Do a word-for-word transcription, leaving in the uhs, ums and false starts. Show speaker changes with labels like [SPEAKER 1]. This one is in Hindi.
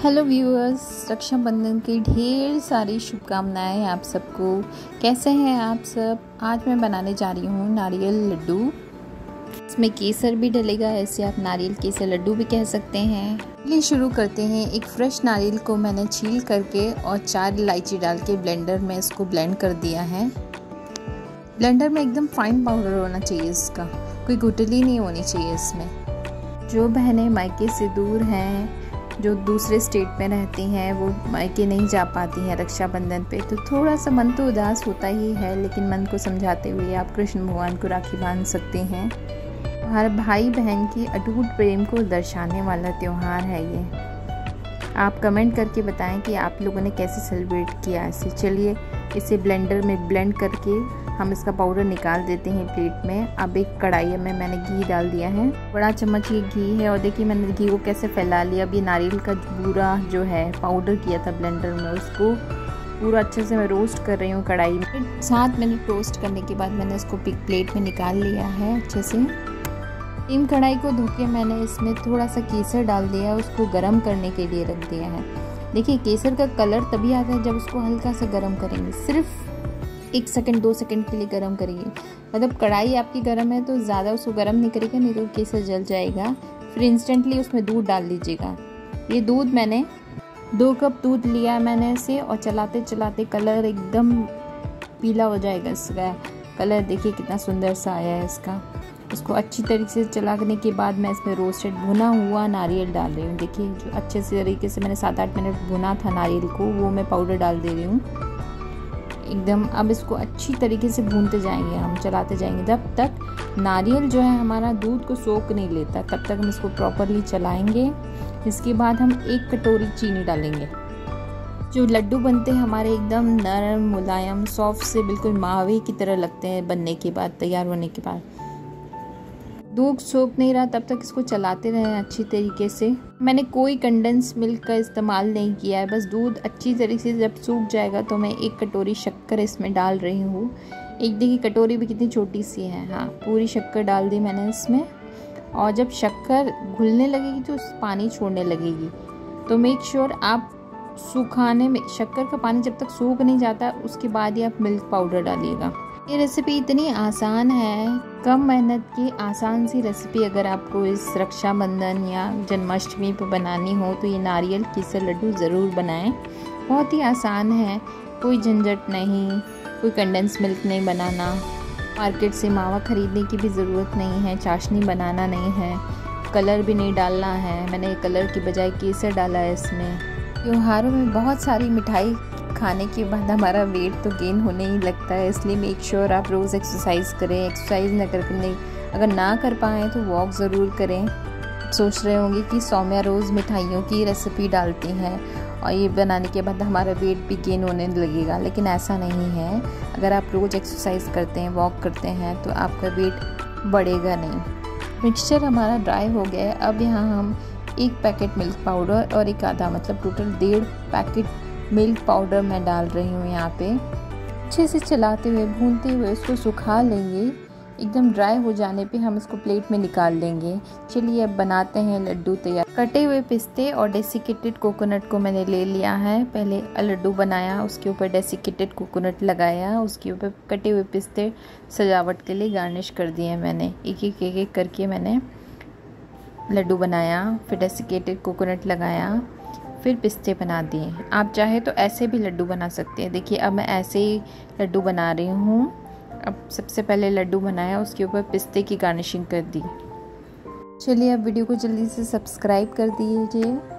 [SPEAKER 1] हेलो व्यूअर्स, रक्षाबंधन की ढेर सारी शुभकामनाएं आप सबको। कैसे हैं आप सब। आज मैं बनाने जा रही हूँ नारियल लड्डू। इसमें केसर भी डलेगा, ऐसे आप नारियल केसर लड्डू भी कह सकते हैं। चलिए शुरू करते हैं। एक फ्रेश नारियल को मैंने छील करके और चार इलायची डाल के ब्लेंडर में इसको ब्लेंड कर दिया है। ब्लेंडर में एकदम फाइन पाउडर होना चाहिए इसका, कोई गुठली नहीं होनी चाहिए इसमें। जो बहनें मायके से दूर हैं, जो दूसरे स्टेट में रहती हैं, वो मायके नहीं जा पाती हैं रक्षाबंधन पे, तो थोड़ा सा मन तो उदास होता ही है, लेकिन मन को समझाते हुए आप कृष्ण भगवान को राखी बांध सकते हैं। हर भाई बहन की अटूट प्रेम को दर्शाने वाला त्यौहार है ये। आप कमेंट करके बताएं कि आप लोगों ने कैसे सेलिब्रेट किया इसे। चलिए इसे ब्लेंडर में ब्लेंड करके हम इसका पाउडर निकाल देते हैं प्लेट में। अब एक कढ़ाई में मैंने घी डाल दिया है, बड़ा चम्मच ये घी है। और देखिए मैंने घी को कैसे फैला लिया। अब ये नारियल का पूरा जो है पाउडर किया था ब्लेंडर में, उसको पूरा अच्छे से मैं रोस्ट कर रही हूँ कढ़ाई में। सात मिनट रोस्ट करने के बाद मैंने इसको प्लेट में निकाल लिया है अच्छे से। इन कढ़ाई को धो के मैंने इसमें थोड़ा सा केसर डाल दिया है, उसको गर्म करने के लिए रख दिया है। देखिए केसर का कलर तभी आता है जब उसको हल्का सा गर्म करेंगे, सिर्फ एक सेकंड दो सेकंड के लिए गर्म करेंगे। मतलब कढ़ाई आपकी गर्म है तो ज़्यादा उसको गर्म नहीं करेगा, नहीं तो केसर जल जाएगा। फिर इंस्टेंटली उसमें दूध डाल दीजिएगा। ये दूध मैंने दो कप दूध लिया मैंने इसे, और चलाते चलाते कलर एकदम पीला हो जाएगा इसका कलर। देखिए कितना सुंदर सा आया है इसका। उसको अच्छी तरीके से चलाने के बाद मैं इसमें रोस्टेड भुना हुआ नारियल डाल रही हूँ। देखिए जो अच्छे से तरीके से मैंने सात आठ मिनट भुना था नारियल को, वो मैं पाउडर डाल दे रही हूँ एकदम। अब इसको अच्छी तरीके से भूनते जाएंगे, हम चलाते जाएंगे जब तक नारियल जो है हमारा दूध को सोख नहीं लेता, तब तक हम इसको प्रॉपरली चलाएंगे। इसके बाद हम एक कटोरी चीनी डालेंगे। जो लड्डू बनते हैं हमारे एकदम नरम मुलायम सॉफ्ट से, बिल्कुल मावे की तरह लगते हैं बनने के बाद, तैयार होने के बाद। दूध सोख नहीं रहा तब तक इसको चलाते रहें अच्छी तरीके से। मैंने कोई कंडेंस मिल्क का इस्तेमाल नहीं किया है, बस दूध अच्छी तरीके से जब सूख जाएगा तो मैं एक कटोरी शक्कर इसमें डाल रही हूँ। एक देखिए कटोरी भी कितनी छोटी सी है। हाँ, पूरी शक्कर डाल दी मैंने इसमें। और जब शक्कर घुलने लगेगी तो पानी छोड़ने लगेगी, तो मेक श्योर आप सुखाने में शक्कर का पानी जब तक सूख नहीं जाता उसके बाद ही आप मिल्क पाउडर डालिएगा। ये रेसिपी इतनी आसान है, कम मेहनत की आसान सी रेसिपी। अगर आपको इस रक्षाबंधन या जन्माष्टमी पर बनानी हो तो ये नारियल केसर लड्डू ज़रूर बनाएं। बहुत ही आसान है, कोई झंझट नहीं, कोई कंडेंस मिल्क नहीं बनाना, मार्केट से मावा खरीदने की भी ज़रूरत नहीं है, चाशनी बनाना नहीं है, कलर भी नहीं डालना है। मैंने कलर की बजाय केसर डाला है इसमें। त्योहारों में बहुत सारी मिठाई खाने के बाद हमारा वेट तो गेन होने ही लगता है, इसलिए मेक श्योर आप रोज़ एक्सरसाइज करें। एक्सरसाइज न करने अगर ना कर पाएँ तो वॉक ज़रूर करें। सोच रहे होंगे कि सौम्या रोज़ मिठाइयों की रेसिपी डालती हैं और ये बनाने के बाद हमारा वेट भी गेन होने लगेगा, लेकिन ऐसा नहीं है। अगर आप रोज़ एक्सरसाइज करते हैं, वॉक करते हैं, तो आपका वेट बढ़ेगा नहीं। मिक्सचर हमारा ड्राई हो गया है। अब यहाँ हम एक पैकेट मिल्क पाउडर और एक आधा, मतलब टोटल डेढ़ पैकेट मिल्क पाउडर मैं डाल रही हूँ यहाँ पे। अच्छे से चलाते हुए भूनते हुए इसको सुखा लेंगे। एकदम ड्राई हो जाने पे हम इसको प्लेट में निकाल लेंगे। चलिए अब बनाते हैं लड्डू तैयार। कटे हुए पिस्ते और डेसिकेटेड कोकोनट को मैंने ले लिया है। पहले लड्डू बनाया, उसके ऊपर डेसिकेटेड कोकोनट लगाया, उसके ऊपर कटे हुए पिस्ते सजावट के लिए गार्निश कर दिए मैंने। एक एक एक एक करके मैंने लड्डू बनाया, फिर डेसिकेटेड कोकोनट लगाया, फिर पिस्ते बना दिए। आप चाहे तो ऐसे भी लड्डू बना सकते हैं। देखिए अब मैं ऐसे ही लड्डू बना रही हूँ। अब सबसे पहले लड्डू बनाया, उसके ऊपर पिस्ते की गार्निशिंग कर दी। चलिए अब वीडियो को जल्दी से सब्सक्राइब कर दीजिए।